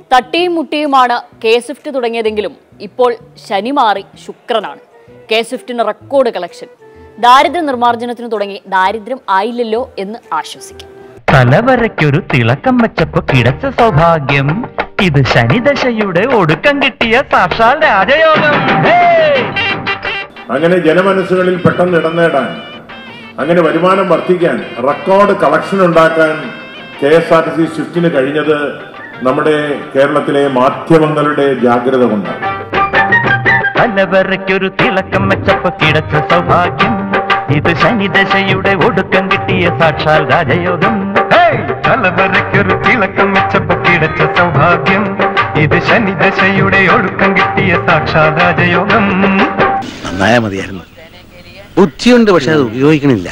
തട്ടിയും മുട്ടിയുമാണ് K Swift തുടങ്ങിയതെങ്കിലും ഇപ്പോൾ ശനി മാറി ശുക്രനാണ്. കെ സ്വിഫ്റ്റിന് റെക്കോർഡ് കളക്ഷൻ. ദാരിദ്ര്യ നിർമ്മാർജ്ജനത്തിന് തുടങ്ങി ദാരിദ്ര്യം ആയില്ലല്ലോ എന്ന് ആശ്വസിക്കാം. തലവരയ്ക്കൊരു തിളക്കം വെച്ചപ്പോ കിടച്ച സൗഭാഗ്യം, ഇത് ശനിദശയുടെ ഒടുക്കം കിട്ടിയ സാക്ഷാൽ രാജയോഗം. അങ്ങനെ ജനമനസ്സുകളിൽ പെട്ടെന്ന് ഇടം നേടാൻ, അങ്ങനെ വരുമാനം വർദ്ധിക്കാൻ, റെക്കോർഡ് കളക്ഷൻ ഉണ്ടാക്കാൻ KSRTC സ്വിഫ്റ്റിന് കഴിഞ്ഞത് നമ്മുടെ കേരളത്തിലെ മാധ്യമങ്ങളുടെ ജാഗ്രത കൊണ്ടാണ്. തലവരയ്ക്കൊരു തിളക്കം വെച്ചപ്പോ കിടച്ച സൗഭാഗ്യം, ഇത് ശനിദശയുടെ ഒടുക്കം കിട്ടിയ സാക്ഷാൽ രാജയോഗം. തലവരയ്ക്കൊരു തിളക്കം വെച്ചപ്പോ കിടച്ച സൗഭാഗ്യം, ഇത് ശനിദശയുടെ ഒടുക്കം കിട്ടിയ സാക്ഷാൽ രാജയോഗം. നന്നായാ മതിയായിരുന്നു. ബുദ്ധിയുണ്ട്, പക്ഷെ അത് ഉപയോഗിക്കണില്ല.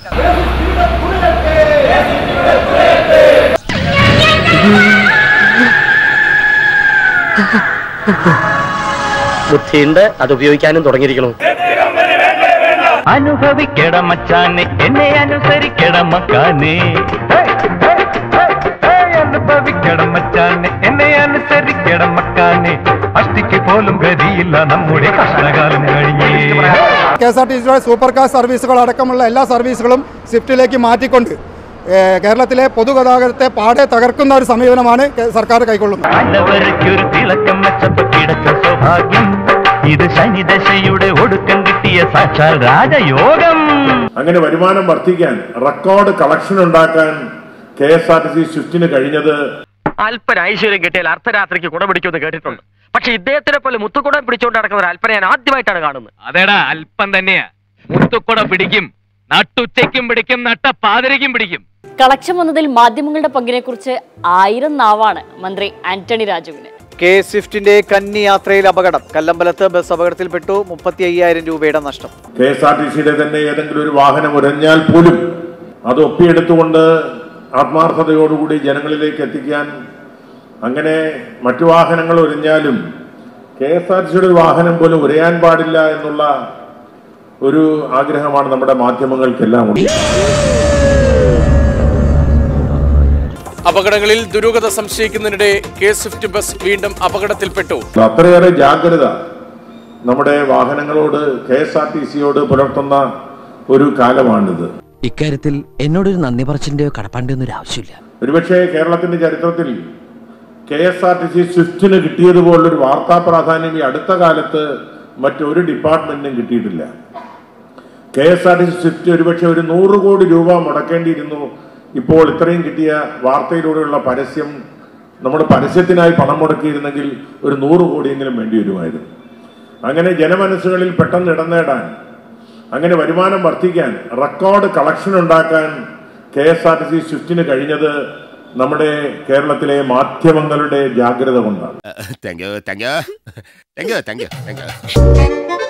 ബുദ്ധിയുണ്ട്, അത് ഉപയോഗിക്കാനും തുടങ്ങിയിരിക്കണം. അനുഭവിക്കട മച്ചാനെ, എന്നെ അനുസരിക്കട മക്കാനെ. അനുഭവിക്കട മച്ചാനെ, എന്നെ അനുസരിക്കട മക്കാനെ. അഷ്ടിക്ക് പോലും ഗതിയില്ല നമ്മുടെ കഷ്ടകാലം കഴിഞ്ഞേ. KSRTCയുടെ സൂപ്പർ കാർ സർവീസുകൾ അടക്കമുള്ള എല്ലാ സർവീസുകളും സ്വിഫ്റ്റിലേക്ക് മാറ്റിക്കൊണ്ട് കേരളത്തിലെ പൊതുഗതാഗതത്തെ പാടെ തകർക്കുന്ന ഒരു സമീപനമാണ് സർക്കാർ കൈക്കൊള്ളുന്നത്. തലവരയ്ക്കൊരു തിളക്കം വെച്ചപ്പോ കിടച്ച സൗഭാഗ്യം, ഇത് ശനിദശയുടെ ഒടുക്കം കിട്ടിയ സാക്ഷാൽ രാജയോഗം. അങ്ങനെ വരുമാനം വർദ്ധിക്കാൻ, റെക്കോർഡ് കളക്ഷൻ ഉണ്ടാക്കാൻ KSRTC സ്വിഫ്റ്റിന് കഴിഞ്ഞത്. അല്പന ഐശ്വര്യം കിട്ടിയാൽ അർദ്ധരാത്രിക്ക് കുട പിടിക്കുമെന്ന് കേട്ടിട്ടുണ്ട്. പക്ഷെ ഇദ്ദേഹത്തിനെ പോലെ മുത്തുകുടം പിടിച്ചുകൊണ്ട് നടക്കുന്ന ഒരു അല്പന ഞാൻ ആദ്യമായിട്ടാണ് കാണുന്നത്. അതേടാ, അല്പം തന്നെയാ. മുത്തുക്കുട പിടിക്കും, നട്ടുച്ചയ്ക്കും പിടിക്കും, നട്ട പാതിരയ്ക്കും പിടിക്കും. കളക്ഷൻ വന്നതിൽ മാധ്യമങ്ങളുടെ പങ്കിനെ കുറിച്ച് 1000 നാവാണ് മന്ത്രി ആന്റണി രാജുവിന്. കെ സ്വിഫ്റ്റിന്റെ കന്നി യാത്രയിൽ അപകടം. കല്ലമ്പലത്ത് ബസ് അപകടത്തിൽപ്പെട്ടു. 35,000 രൂപയുടെ നഷ്ടം. KSRTCയുടെ തന്നെ ഏതെങ്കിലും ഒരു വാഹനം ഉരഞ്ഞാൽ പോലും അത് ഒപ്പിയെടുത്തുകൊണ്ട് ആത്മാർത്ഥതയോടുകൂടി ജനങ്ങളിലേക്ക് എത്തിക്കാൻ, അങ്ങനെ മറ്റു വാഹനങ്ങൾ ഉരഞ്ഞാലും KSRTCയുടെ ഒരു വാഹനം പോലും ഉരയാൻ പാടില്ല എന്നുള്ള ഒരു ആഗ്രഹമാണ് നമ്മുടെ മാധ്യമങ്ങൾക്കെല്ലാം ഉണ്ട്. അപകടങ്ങളിൽ ദുരൂഹത സംശയിക്കുന്നതിനിടെ കെ സ്വിഫ്റ്റ് ബസ് വീണ്ടും അപകടത്തിൽപ്പെട്ടു. അത്രയേറെ ജാഗ്രത നമ്മുടെ വാഹനങ്ങളോട് KSRTCയോട് പുലർത്തുന്ന ഒരു കാലമാണിത്. ഇക്കാര്യത്തിൽ എന്നോടൊരു നന്ദി പറച്ചിന്റെയോ കടപ്പാണ്ടിയോ ഒരു ആവശ്യമില്ല. ഒരുപക്ഷെ കേരളത്തിന്റെ ചരിത്രത്തിൽ KSRTC സ്വിഫ്റ്റിന് കിട്ടിയതുപോലൊരു വാർത്താ പ്രാധാന്യം ഈ അടുത്ത കാലത്ത് മറ്റൊരു ഡിപ്പാർട്ട്മെന്റിനും കിട്ടിയിട്ടില്ല. KSRTC സ്വിഫ്റ്റ് ഒരുപക്ഷെ ഒരു 100 കോടി രൂപ മുടക്കേണ്ടിയിരുന്നു. ഇപ്പോൾ ഇത്രയും കിട്ടിയ വാർത്തയിലൂടെയുള്ള പരസ്യം, നമ്മുടെ പരസ്യത്തിനായി പണം മുടക്കിയിരുന്നെങ്കിൽ ഒരു 100 കോടിയെങ്കിലും വേണ്ടി വരുമായിരുന്നു. അങ്ങനെ ജനമനസ്സുകളിൽ പെട്ടെന്ന് ഇടം നേടാൻ, അങ്ങനെ വരുമാനം വർദ്ധിക്കാൻ, റെക്കോർഡ് കളക്ഷൻ ഉണ്ടാക്കാൻ KSRTC സ്വിഫ്റ്റിന് കഴിഞ്ഞത് നമ്മുടെ കേരളത്തിലെ മാധ്യമങ്ങളുടെ ജാഗ്രത കൊണ്ടാണ്.